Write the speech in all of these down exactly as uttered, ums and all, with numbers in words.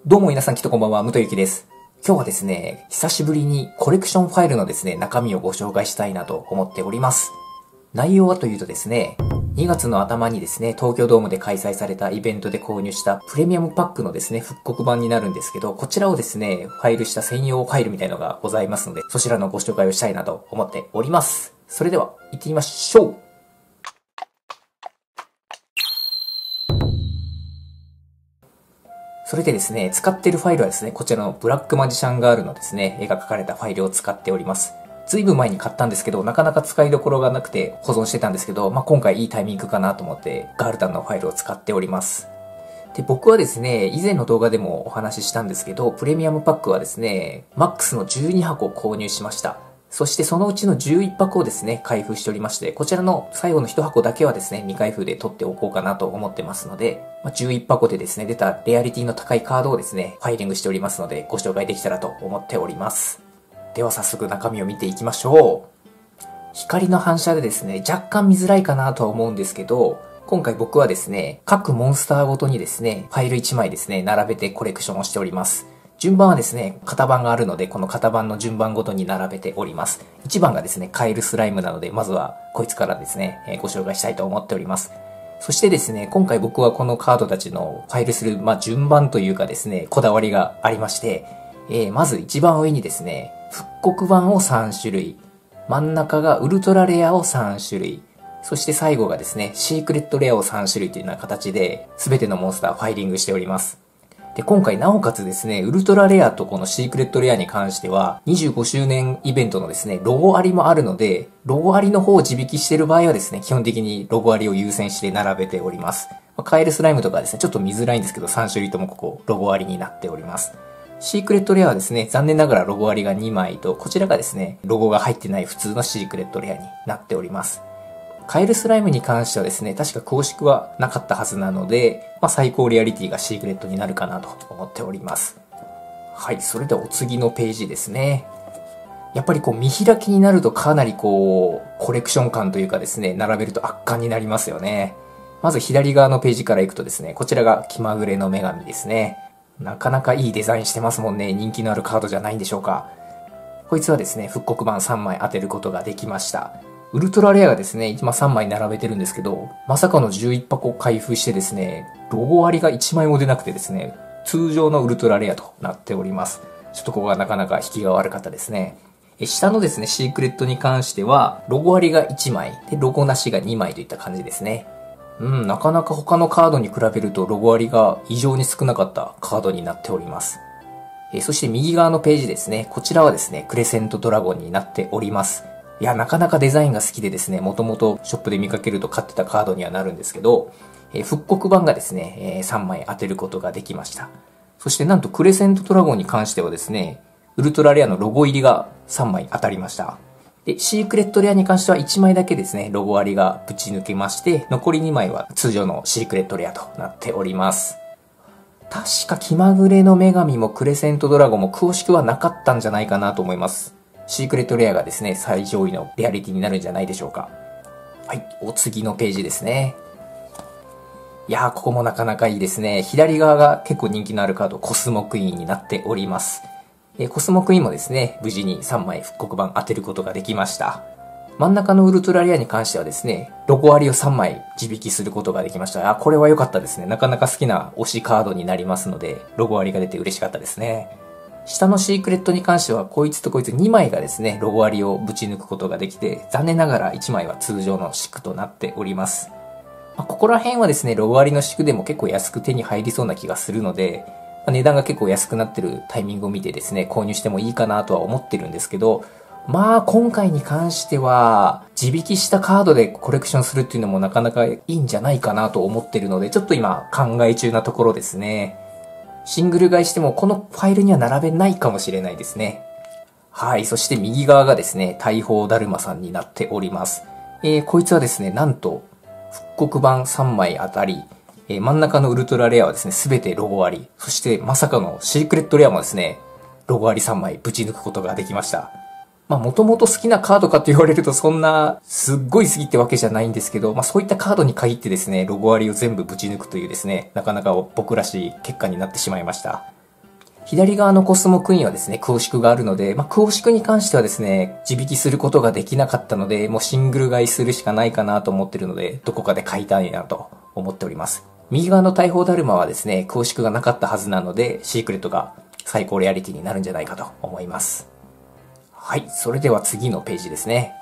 どうも皆さんきっとこんばんは、武藤ゆきです。今日はですね、久しぶりにコレクションファイルのですね、中身をご紹介したいなと思っております。内容はというとですね、にがつの頭にですね、東京ドームで開催されたイベントで購入したプレミアムパックのですね、復刻版になるんですけど、こちらをですね、ファイルした専用ファイルみたいのがございますので、そちらのご紹介をしたいなと思っております。それでは、行ってみましょう。それでですね、使っているファイルはですね、こちらのブラックマジシャンガールのですね、絵が描かれたファイルを使っております。ずいぶん前に買ったんですけど、なかなか使いどころがなくて保存してたんですけど、まあ、今回いいタイミングかなと思って、ガールタンのファイルを使っております。で、僕はですね、以前の動画でもお話ししたんですけど、プレミアムパックはですね、マックスのじゅうにはこ購入しました。そしてそのうちのじゅういっぱこをですね、開封しておりまして、こちらの最後のいちはこだけはですね、未開封で取っておこうかなと思ってますので、まあ、じゅういっぱこでですね、出たレアリティの高いカードをですね、ファイリングしておりますので、ご紹介できたらと思っております。では早速中身を見ていきましょう。光の反射でですね、若干見づらいかなとは思うんですけど、今回僕はですね、各モンスターごとにですね、ファイルいちまいですね、並べてコレクションをしております。順番はですね、型番があるので、この型番の順番ごとに並べております。いちばんがですね、カエルスライムなので、まずはこいつからですね、えー、ご紹介したいと思っております。そしてですね、今回僕はこのカードたちのファイルする、まあ、順番というかですね、こだわりがありまして、えー、まず一番上にですね、復刻版をさんしゅるい、真ん中がウルトラレアをさんしゅるい、そして最後がですね、シークレットレアをさんしゅるいというような形で、すべてのモンスターファイリングしております。で、今回なおかつですね、ウルトラレアとこのシークレットレアに関しては、にじゅうごしゅうねんイベントのですね、ロゴありもあるので、ロゴありの方を自引きしている場合はですね、基本的にロゴありを優先して並べております。まあ、カエルスライムとかですね、ちょっと見づらいんですけど、さんしゅるいともここ、ロゴありになっております。シークレットレアはですね、残念ながらロゴありがにまいと、こちらがですね、ロゴが入ってない普通のシークレットレアになっております。カエルスライムに関してはですね、確か公式はなかったはずなので、まあ、最高レアリティがシークレットになるかなと思っております。はい、それではお次のページですね。やっぱりこう見開きになるとかなりこう、コレクション感というかですね、並べると圧巻になりますよね。まず左側のページから行くとですね、こちらが気まぐれの女神ですね。なかなかいいデザインしてますもんね。人気のあるカードじゃないんでしょうか。こいつはですね、復刻版さんまい当てることができました。ウルトラレアがですね、今さんまい並べてるんですけど、まさかのじゅういっぱこ開封してですね、ロゴ割りがいちまいも出なくてですね、通常のウルトラレアとなっております。ちょっとここがなかなか引きが悪かったですね。え下のですね、シークレットに関しては、ロゴ割りがいちまい、で、ロゴなしがにまいといった感じですね。うん、なかなか他のカードに比べるとロゴ割りが異常に少なかったカードになっております。えそして右側のページですね、こちらはですね、クレセントドラゴンになっております。いや、なかなかデザインが好きでですね、もともとショップで見かけると買ってたカードにはなるんですけど、えー、復刻版がですね、えー、さんまい当てることができました。そしてなんとクレセントドラゴンに関してはですね、ウルトラレアのロゴ入りがさんまい当たりました。で、シークレットレアに関してはいちまいだけですね、ロゴ割りがぶち抜けまして、残りにまいは通常のシークレットレアとなっております。確か気まぐれの女神もクレセントドラゴンも詳しくはなかったんじゃないかなと思います。シークレットレアがですね、最上位のレアリティになるんじゃないでしょうか。はい、お次のページですね。いやー、ここもなかなかいいですね。左側が結構人気のあるカード、コスモクイーンになっております。えコスモクイーンもですね、無事にさんまい復刻版当てることができました。真ん中のウルトラレアに関してはですね、ロゴ割りをさんまい自引きすることができました。あ、これは良かったですね。なかなか好きな推しカードになりますので、ロゴ割りが出て嬉しかったですね。下のシークレットに関しては、こいつとこいつにまいがですね、ロゴ割りをぶち抜くことができて、残念ながらいちまいは通常のシクとなっております。まあ、ここら辺はですね、ロゴ割りのシクでも結構安く手に入りそうな気がするので、まあ、値段が結構安くなってるタイミングを見てですね、購入してもいいかなとは思ってるんですけど、まあ今回に関しては、自引きしたカードでコレクションするっていうのもなかなかいいんじゃないかなと思ってるので、ちょっと今考え中なところですね。シングル買いしてもこのファイルには並べないかもしれないですね。はい。そして右側がですね、大砲だるまさんになっております。えー、こいつはですね、なんと、復刻版さんまい当たり、えー、真ん中のウルトラレアはですね、すべてロゴあり。そしてまさかのシークレットレアもですね、ロゴありさんまいぶち抜くことができました。まあもともと好きなカードかと言われるとそんなすっごい好きってわけじゃないんですけど、まあそういったカードに限ってですね、ロゴ割りを全部ぶち抜くというですね、なかなか僕らしい結果になってしまいました。 左側のコスモクイーンはですね、クオシクがあるので、まあ、クオシクに関してはですね、自引きすることができなかったので、もうシングル買いするしかないかなと思ってるので、どこかで買いたいなと思っております。右側の大砲だるまはですね、クオシクがなかったはずなので、シークレットが最高レアリティになるんじゃないかと思います。はい、それでは次のページですね。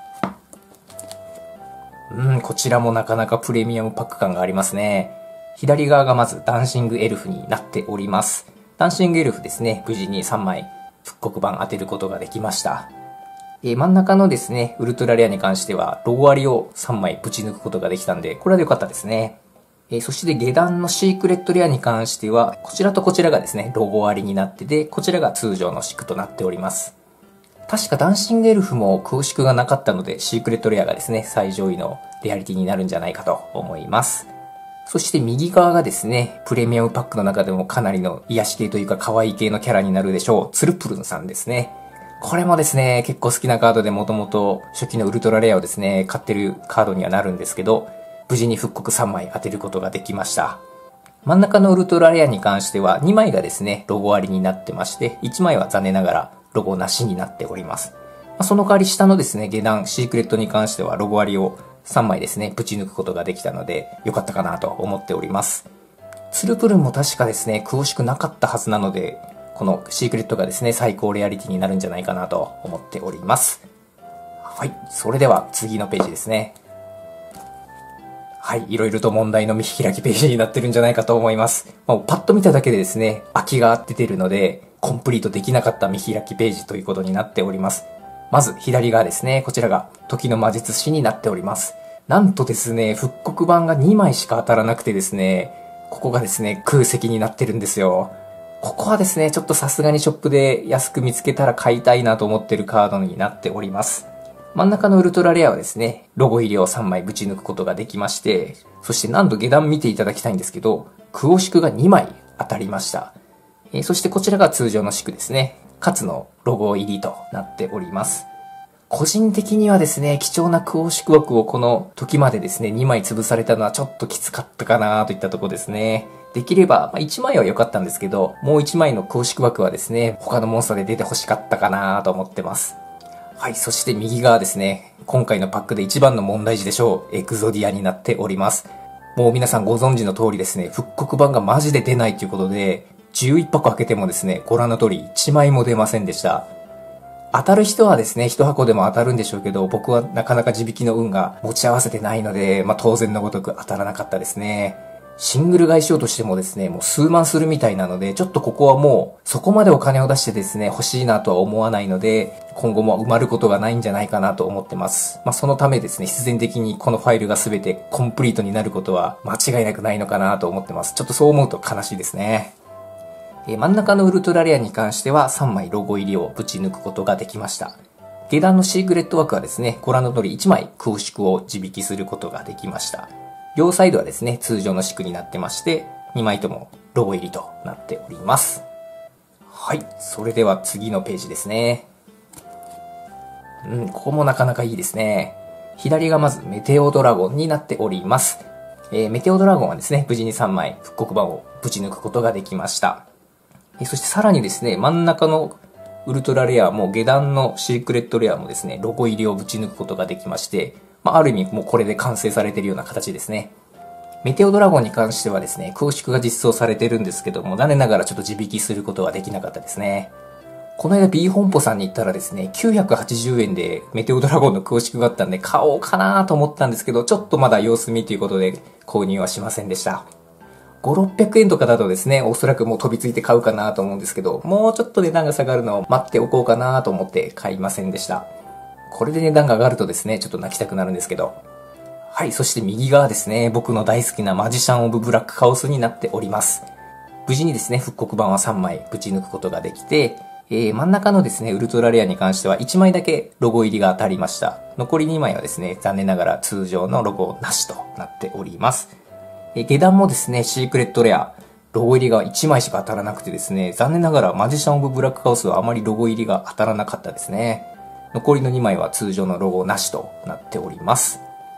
うん、こちらもなかなかプレミアムパック感がありますね。左側がまずダンシングエルフになっております。ダンシングエルフですね、無事にさんまい復刻版当てることができました。えー、真ん中のですね、ウルトラレアに関しては、ロゴ割りをさんまいぶち抜くことができたんで、これは良かったですね。えー、そして下段のシークレットレアに関しては、こちらとこちらがですね、ロゴ割りになってて、こちらが通常のシクとなっております。確かダンシングエルフもクオシクがなかったので、シークレットレアがですね、最上位のレアリティになるんじゃないかと思います。そして右側がですね、プレミアムパックの中でもかなりの癒し系というか可愛い系のキャラになるでしょう。ツルプルンさんですね。これもですね、結構好きなカードでもともと初期のウルトラレアをですね、買ってるカードにはなるんですけど、無事に復刻さんまい当てることができました。真ん中のウルトラレアに関してはにまいがですね、ロゴありになってまして、いちまいは残念ながらロゴなしになっております。その代わり下のですね、下段シークレットに関してはロゴありをさんまいですね、ぶち抜くことができたので、良かったかなと思っております。ツルプルンも確かですね、クオシクなかったはずなので、このシークレットがですね、最高レアリティになるんじゃないかなと思っております。はい、それでは次のページですね。はい、いろいろと問題の見開きページになってるんじゃないかと思います。まあ、パッと見ただけでですね、空きが出てるので、コンプリートできなかった見開きページということになっております。まず左側ですね。こちらが時の魔術師になっております。なんとですね、復刻版がにまいしか当たらなくてですね、ここがですね、空席になってるんですよ。ここはですね、ちょっとさすがにショップで安く見つけたら買いたいなと思ってるカードになっております。真ん中のウルトラレアはですね、ロゴ入りをさんまいぶち抜くことができまして、そして何度下段見ていただきたいんですけど、クオシクがにまい当たりました。えー、そしてこちらが通常のシクですね。かつのロゴ入りとなっております。個人的にはですね、貴重なクオシク枠をこの時までですね、にまい潰されたのはちょっときつかったかなといったところですね。できれば、まあ、いちまいは良かったんですけど、もういちまいのクオシク枠はですね、他のモンスターで出て欲しかったかなと思ってます。はい、そして右側ですね、今回のパックで一番の問題児でしょう、エクゾディアになっております。もう皆さんご存知の通りですね、復刻版がマジで出ないということで、じゅういちぱく開けてもですね、ご覧の通りいちまいも出ませんでした。当たる人はですね、一箱でも当たるんでしょうけど、僕はなかなか自引きの運が持ち合わせてないので、まあ当然のごとく当たらなかったですね。シングル買いしようとしてもですね、もう数万するみたいなので、ちょっとここはもうそこまでお金を出してですね、欲しいなとは思わないので、今後も埋まることがないんじゃないかなと思ってます。まあそのためですね、必然的にこのファイルが全てコンプリートになることは間違いなくないのかなと思ってます。ちょっとそう思うと悲しいですね。えー、真ん中のウルトラレアに関してはさんまいロゴ入りをぶち抜くことができました。下段のシークレット枠はですね、ご覧の通りいちまいクオシクを自引きすることができました。両サイドはですね、通常のシクになってまして、にまいともロゴ入りとなっております。はい、それでは次のページですね。うん、ここもなかなかいいですね。左がまずメテオドラゴンになっております。えー、メテオドラゴンはですね、無事にさんまい復刻版をぶち抜くことができました。そしてさらにですね、真ん中のウルトラレアも下段のシークレットレアもですね、ロゴ入りをぶち抜くことができまして、まあ、ある意味もうこれで完成されているような形ですね。メテオドラゴンに関してはですね、クオシクが実装されてるんですけども、残念ながらちょっと自引きすることはできなかったですね。この間 B 本舗さんに行ったらですね、きゅうひゃくはちじゅうえんでメテオドラゴンのクオシクがあったんで買おうかなと思ったんですけど、ちょっとまだ様子見ということで購入はしませんでした。ごひゃく、ろっぴゃくえんとかだとですね、おそらくもう飛びついて買うかなと思うんですけど、もうちょっと値段が下がるのを待っておこうかなと思って買いませんでした。これで値段が上がるとですね、ちょっと泣きたくなるんですけど。はい、そして右側ですね、僕の大好きなマジシャン・オブ・ブラック・カオスになっております。無事にですね、復刻版はさんまいぶち抜くことができて、えー、真ん中のですね、ウルトラレアに関してはいちまいだけロゴ入りが当たりました。残りにまいはですね、残念ながら通常のロゴなしとなっております。えー、下段もですね、シークレットレア、ロゴ入りがいちまいしか当たらなくてですね、残念ながらマジシャン・オブ・ブラック・カオスはあまりロゴ入りが当たらなかったですね。残りのにまいは通常のロゴなしとなっております。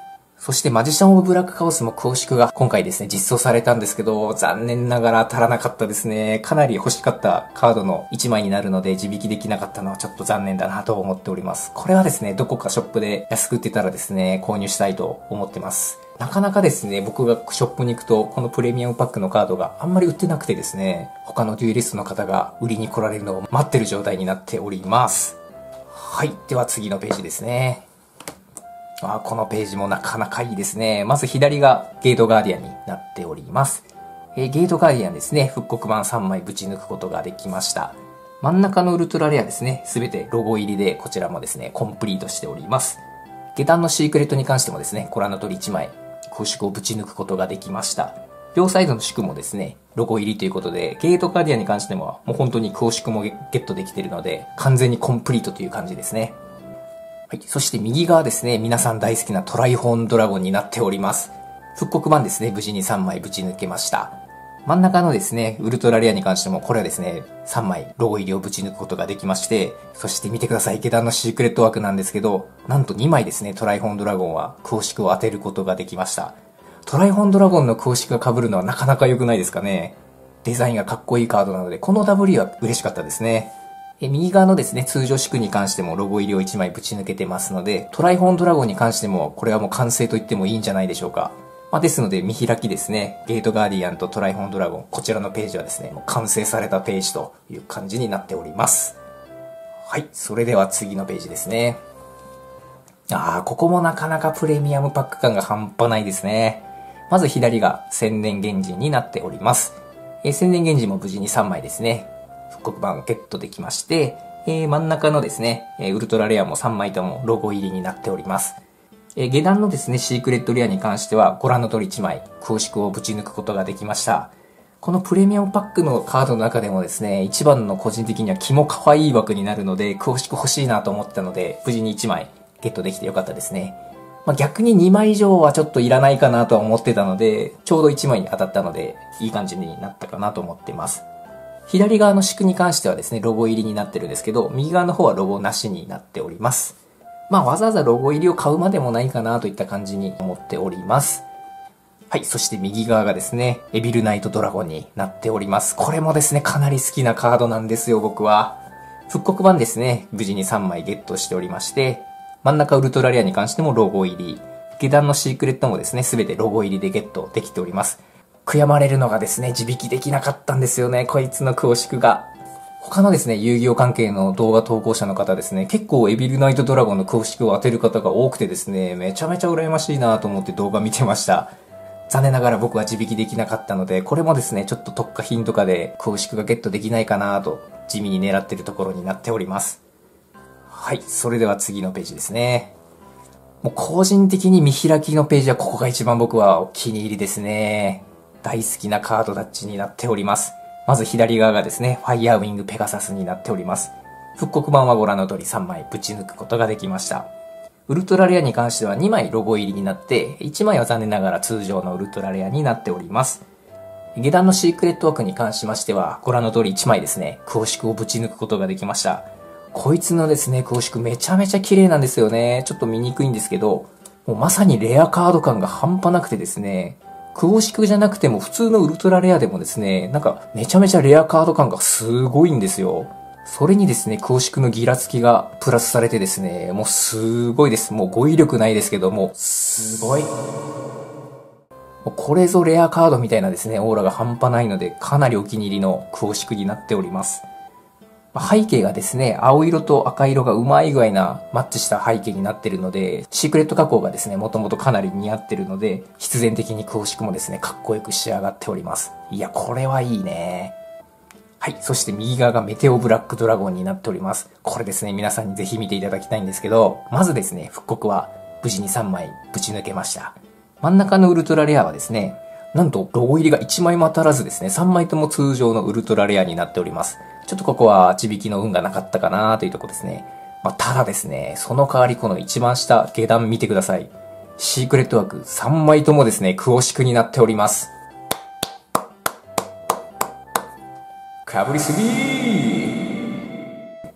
そしてマジシャン・オブ・ブラック・カオスも公式が今回ですね、実装されたんですけど、残念ながら当たらなかったですね。かなり欲しかったカードのいちまいになるので、自引きできなかったのはちょっと残念だなと思っております。これはですね、どこかショップで安く売ってたらですね、購入したいと思ってます。なかなかですね、僕がショップに行くと、このプレミアムパックのカードがあんまり売ってなくてですね、他のデュエリストの方が売りに来られるのを待ってる状態になっております。はい。では次のページですね。あ、このページもなかなかいいですね。まず左がゲートガーディアンになっております。えー、ゲートガーディアンですね、復刻版さんまいぶち抜くことができました。真ん中のウルトラレアですね、すべてロゴ入りでこちらもですね、コンプリートしております。下段のシークレットに関してもですね、ご覧の通りいちまい公式をぶち抜くことができました。両サイドの宿もですね、ロゴ入りということで、ゲートガーディアンに関してももう本当に公式もゲットできているので、完全にコンプリートという感じですね。はい。そして右側ですね、皆さん大好きなトライホーンドラゴンになっております。復刻版ですね、無事にさんまいぶち抜けました。真ん中のですね、ウルトラレアに関しても、これはですね、さんまいロゴ入りをぶち抜くことができまして、そして見てください、下段のシークレット枠なんですけど、なんとにまいですね、トライホーンドラゴンは公式を当てることができました。トライホーンドラゴンの公式が被るのはなかなか良くないですかね。デザインがかっこいいカードなので、この ダブリュー は嬉しかったですね。え右側のですね、通常宿に関してもロゴ入りをいちまいぶち抜けてますので、トライホーンドラゴンに関しても、これはもう完成と言ってもいいんじゃないでしょうか。まあ、ですので、見開きですね、ゲートガーディアンとトライホーンドラゴン、こちらのページはですね、もう完成されたページという感じになっております。はい、それでは次のページですね。あー、ここもなかなかプレミアムパック感が半端ないですね。まず左が千年原人になっております。えー、千年原人も無事にさんまいですね。復刻版ゲットできまして、えー、真ん中のですね、えー、ウルトラレアもさんまいともロゴ入りになっております。えー、下段のですね、シークレットレアに関してはご覧の通りいちまい公式をぶち抜くことができました。このプレミアムパックのカードの中でもですね、一番の個人的にはキモ可愛い枠になるので、公式欲しいなと思ってたので、無事にいちまいゲットできてよかったですね。まあ、逆ににまい以上はちょっといらないかなとは思ってたので、ちょうどいちまいに当たったので、いい感じになったかなと思っています。左側の宿に関してはですね、ロゴ入りになってるんですけど、右側の方はロゴなしになっております。まあわざわざロゴ入りを買うまでもないかなといった感じに思っております。はい、そして右側がですね、エビルナイトドラゴンになっております。これもですね、かなり好きなカードなんですよ、僕は。復刻版ですね、無事にさんまいゲットしておりまして、真ん中ウルトラレアに関してもロゴ入り、下段のシークレットもですね、すべてロゴ入りでゲットできております。悔やまれるのがですね、自引きできなかったんですよね、こいつの公式が。他のですね、遊戯王関係の動画投稿者の方ですね、結構エビルナイトドラゴンの公式を当てる方が多くてですね、めちゃめちゃ羨ましいなと思って動画見てました。残念ながら僕は自引きできなかったので、これもですね、ちょっと特化品とかで公式がゲットできないかなと地味に狙ってるところになっております。はい、それでは次のページですね。もう個人的に見開きのページはここが一番僕はお気に入りですね。大好きなカードタッチになっております。まず左側がですね、ファイヤーウィングペガサスになっております。復刻版はご覧の通りさんまいぶち抜くことができました。ウルトラレアに関してはにまいロゴ入りになって、いちまいは残念ながら通常のウルトラレアになっております。下段のシークレット枠に関しましては、ご覧の通りいちまいですね、公式をぶち抜くことができました。こいつのですね、公式めちゃめちゃ綺麗なんですよね。ちょっと見にくいんですけど、もうまさにレアカード感が半端なくてですね、公式じゃなくても普通のウルトラレアでもですね、なんかめちゃめちゃレアカード感がすごいんですよ。それにですね、公式のギラつきがプラスされてですね、もうすごいです。もう語彙力ないですけども、すごい。もうこれぞレアカードみたいなですね、オーラが半端ないので、かなりお気に入りの公式になっております。背景がですね、青色と赤色がうまい具合なマッチした背景になってるので、シークレット加工がですね、もともとかなり似合ってるので、必然的に公式もですね、かっこよく仕上がっております。いや、これはいいね。はい。そして右側がメテオブラックドラゴンになっております。これですね、皆さんにぜひ見ていただきたいんですけど、まずですね、復刻は無事にさんまいぶち抜けました。真ん中のウルトラレアはですね、なんとロゴ入りがいちまいも当たらずですね、さんまいとも通常のウルトラレアになっております。ちょっとここは地引きの運がなかったかなというところですね。まあ、ただですね、その代わりこの一番下、下段見てください。シークレット枠さんまいともですね、クオシクになっております。かぶりすぎー。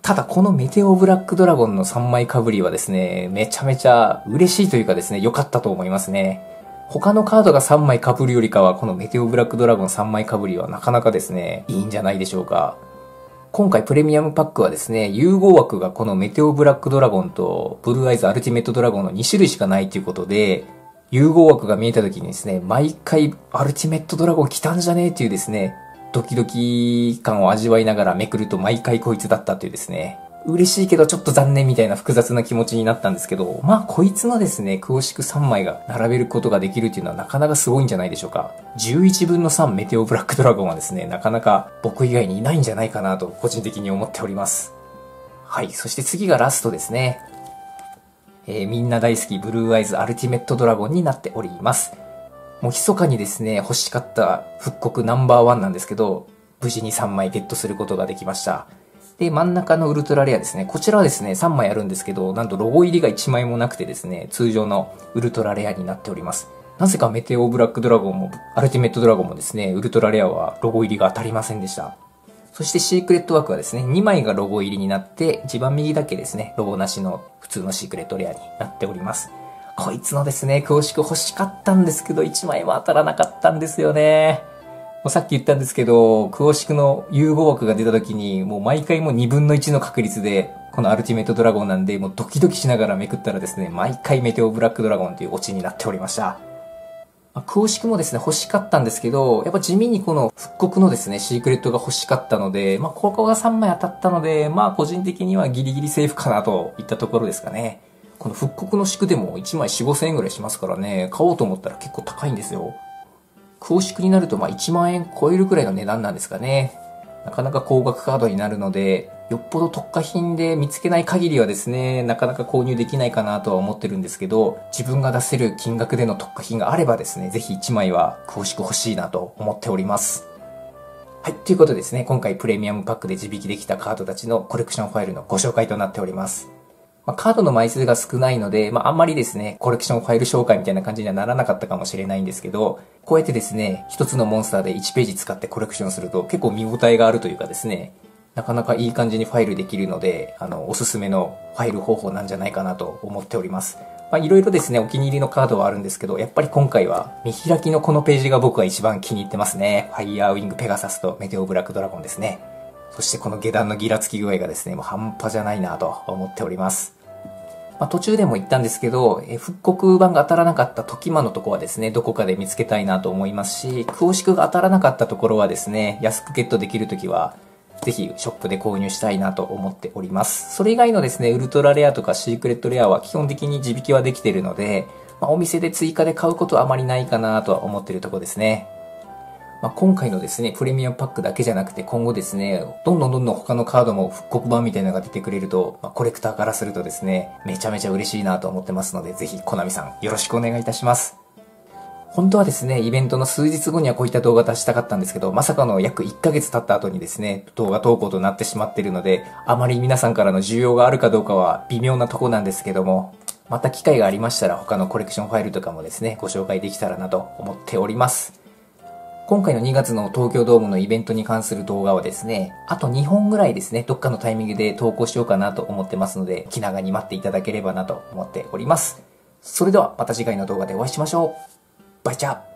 ただこのメテオブラックドラゴンのさんまいかぶりはですね、めちゃめちゃ嬉しいというかですね、良かったと思いますね。他のカードがさんまいかぶるよりかは、このメテオブラックドラゴンさんまいかぶりはなかなかですね、いいんじゃないでしょうか。今回プレミアムパックはですね、融合枠がこのメテオブラックドラゴンとブルーアイズアルティメットドラゴンのにしゅるいしかないということで、融合枠が見えた時にですね、毎回アルティメットドラゴン来たんじゃねえっていうですね、ドキドキ感を味わいながらめくると毎回こいつだったというですね、嬉しいけどちょっと残念みたいな複雑な気持ちになったんですけど、まあこいつのですね、クオシクさんまいが並べることができるっていうのはなかなかすごいんじゃないでしょうか。じゅういちぶんのさんメテオブラックドラゴンはですね、なかなか僕以外にいないんじゃないかなと個人的に思っております。はい、そして次がラストですね。えー、みんな大好きブルーアイズアルティメットドラゴンになっております。もう密かにですね、欲しかった復刻ナンバーワンなんですけど、無事にさんまいゲットすることができました。で、真ん中のウルトラレアですね。こちらはですね、さんまいあるんですけど、なんとロゴ入りがいちまいもなくてですね、通常のウルトラレアになっております。なぜかメテオブラックドラゴンも、アルティメットドラゴンもですね、ウルトラレアはロゴ入りが当たりませんでした。そしてシークレット枠はですね、にまいがロゴ入りになって、一番右だけですね、ロゴなしの普通のシークレットレアになっております。こいつのですね、詳しく欲しかったんですけど、いちまいも当たらなかったんですよね。もうさっき言ったんですけど、クオシクの融合枠が出た時に、もう毎回もうにぶんのいちの確率で、このアルティメットドラゴンなんで、もうドキドキしながらめくったらですね、毎回メテオブラックドラゴンというオチになっておりました。まあ、クオシクもですね、欲しかったんですけど、やっぱ地味にこの復刻のですね、シークレットが欲しかったので、まあここがさんまい当たったので、まあ個人的にはギリギリセーフかなといったところですかね。この復刻の宿でもいちまいよん、ごせんえんぐらいしますからね、買おうと思ったら結構高いんですよ。クオシクになるとまあいちまんえん超えるくらいの値段なんですかね。なかなか高額カードになるので、よっぽど特価品で見つけない限りはですね、なかなか購入できないかなとは思ってるんですけど、自分が出せる金額での特価品があればですね、ぜひいちまいはクオシク欲しいなと思っております。はい、ということでですね、今回プレミアムパックで地引きできたカードたちのコレクションファイルのご紹介となっております。まあ、カードの枚数が少ないので、まあ、あんまりですね、コレクションファイル紹介みたいな感じにはならなかったかもしれないんですけど、こうやってですね、一つのモンスターでいちページ使ってコレクションすると結構見応えがあるというかですね、なかなかいい感じにファイルできるので、あの、おすすめのファイル方法なんじゃないかなと思っております。まあ、いろいろですね、お気に入りのカードはあるんですけど、やっぱり今回は見開きのこのページが僕は一番気に入ってますね。ファイヤーウィングペガサスとメテオブラックドラゴンですね。そしてこの下段のギラつき具合がですね、もう半端じゃないなと思っております。まあ、途中でも言ったんですけど、え復刻版が当たらなかった時間のとこはですね、どこかで見つけたいなと思いますし、クオシクが当たらなかったところはですね、安くゲットできるときは、ぜひショップで購入したいなと思っております。それ以外のですね、ウルトラレアとかシークレットレアは基本的に地引きはできているので、まあ、お店で追加で買うことはあまりないかなとは思っているところですね。まあ、今回のですね、プレミアムパックだけじゃなくて今後ですね、どんどんどんどん他のカードも復刻版みたいなのが出てくれると、まあ、コレクターからするとですね、めちゃめちゃ嬉しいなと思ってますので、ぜひコナミさんよろしくお願いいたします。本当はですね、イベントの数日後にはこういった動画出したかったんですけど、まさかの約いっかげつ経った後にですね、動画投稿となってしまっているので、あまり皆さんからの需要があるかどうかは微妙なとこなんですけども、また機会がありましたら他のコレクションファイルとかもですね、ご紹介できたらなと思っております。今回のにがつの東京ドームのイベントに関する動画はですね、あとにほんぐらいですね、どっかのタイミングで投稿しようかなと思ってますので、気長に待っていただければなと思っております。それではまた次回の動画でお会いしましょう。バイチャー。